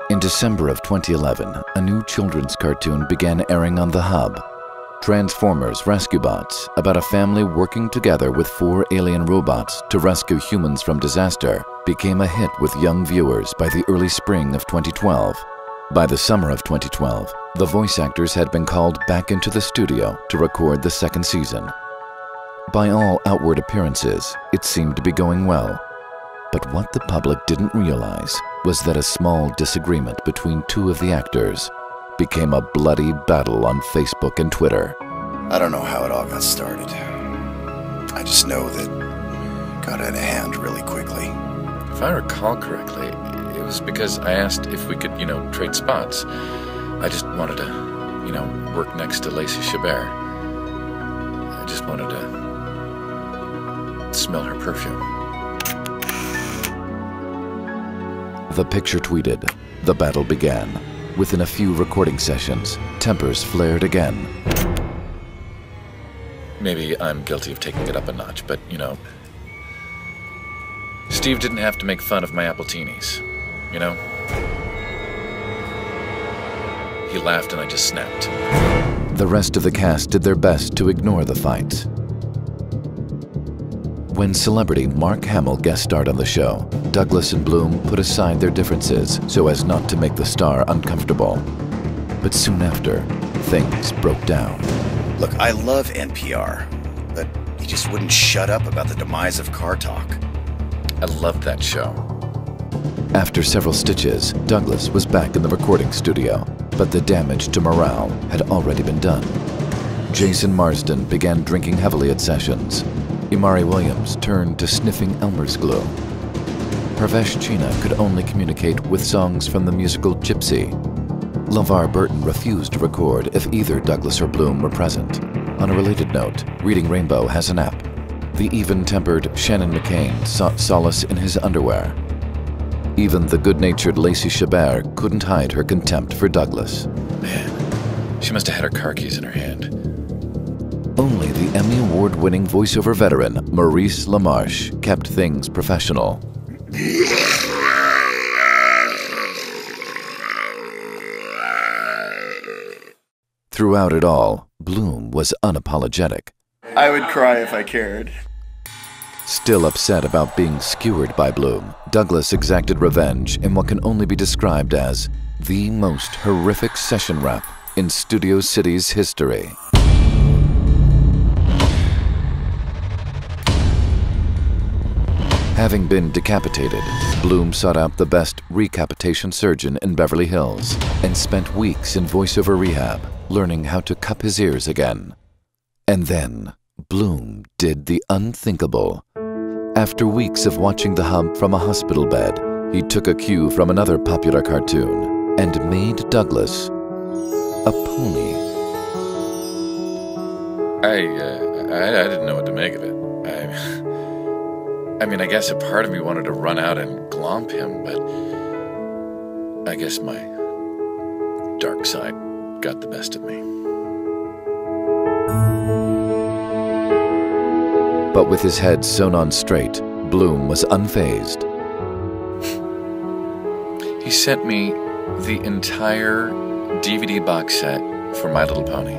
In December of 2011, a new children's cartoon began airing on the Hub. Transformers Rescue Bots, about a family working together with 4 alien robots to rescue humans from disaster, became a hit with young viewers by the early spring of 2012. By the summer of 2012, the voice actors had been called back into the studio to record the second season. By all outward appearances, it seemed to be going well. But what the public didn't realize was that a small disagreement between 2 of the actors became a bloody battle on Facebook and Twitter. I don't know how it all got started. I just know that it got out of hand really quickly. If I recall correctly, it was because I asked if we could, trade spots. I just wanted to, work next to Lacey Chabert. I just wanted to smell her perfume. The picture tweeted. The battle began. Within a few recording sessions, tempers flared again. Maybe I'm guilty of taking it up a notch, but, Steve didn't have to make fun of my appletinis, He laughed and I just snapped. The rest of the cast did their best to ignore the fights. When celebrity Mark Hamill guest starred on the show, Douglas and Bloom put aside their differences so as not to make the star uncomfortable. But soon after, things broke down. Look, I love NPR, but he just wouldn't shut up about the demise of Car Talk. I loved that show. After several stitches, Douglas was back in the recording studio, but the damage to morale had already been done. Jason Marsden began drinking heavily at sessions. Imari Williams turned to sniffing Elmer's glue. Pravesh China could only communicate with songs from the musical Gypsy. LeVar Burton refused to record if either Douglas or Bloom were present. On a related note, Reading Rainbow has an app. The even-tempered Shannon McCain sought solace in his underwear. Even the good-natured Lacey Chabert couldn't hide her contempt for Douglas. Man, she must have had her car keys in her hand. Only the Emmy Award-winning voiceover veteran, Maurice LaMarche, kept things professional. Throughout it all, Bloom was unapologetic. I would cry if I cared. Still upset about being skewered by Bloom, Douglas exacted revenge in what can only be described as the most horrific session rap in Studio City's history. Having been decapitated, Bloom sought out the best recapitation surgeon in Beverly Hills and spent weeks in voiceover rehab, learning how to cup his ears again. And then, Bloom did the unthinkable. After weeks of watching the Hub from a hospital bed, he took a cue from another popular cartoon and made Douglas a pony. I didn't know what to make of it. I guess a part of me wanted to run out and glomp him, but I guess my dark side got the best of me. But with his head sewn on straight, Bloom was unfazed. He sent me the entire DVD box set for My Little Pony.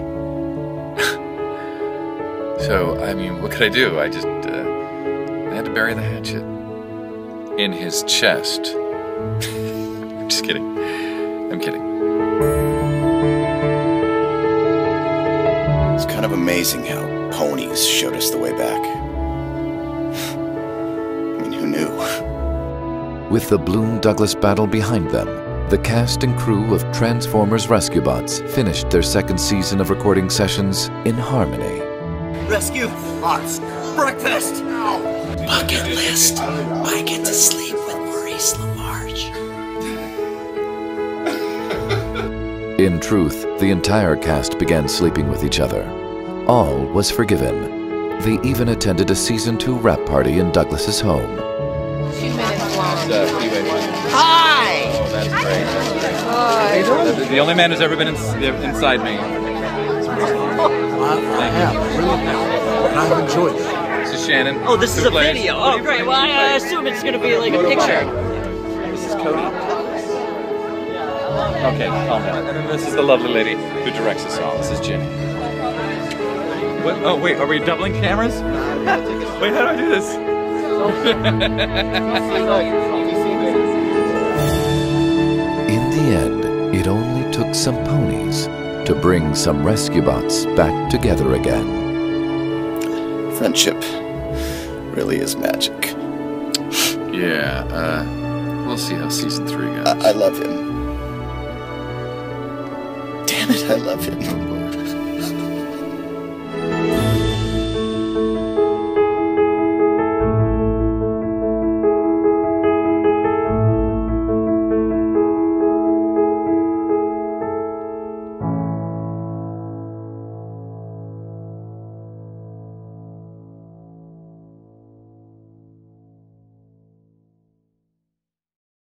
So, what could I do? I had to bury the hatchet in his chest. I'm just kidding. I'm kidding. It's kind of amazing how ponies showed us the way back. Who knew? With the Bloom-Douglas battle behind them, the cast and crew of Transformers Rescue Bots finished their second season of recording sessions in harmony. Rescue Bots breakfast! Bucket list. I get to sleep with Maurice LaMarche. In truth, the entire cast began sleeping with each other. All was forgiven. They even attended a Season 2 rap party in Douglas's home. 2 minutes long. Hi! Oh, that's great. That's great. The only man who's ever been inside me. I've enjoyed it. This is Shannon. Oh, this is a video. Oh, great. Well, I assume it's going to be like a picture. This is Cody. Okay, calm down. This is the lovely lady who directs us all. This is Jenny. What? Oh, wait, are we doubling cameras? Wait, how do I do this? In the end, it only took some ponies to bring some rescue bots back together again. Friendship really is magic. Yeah, we'll see how season 3 goes. I love him. Damn it, I love him.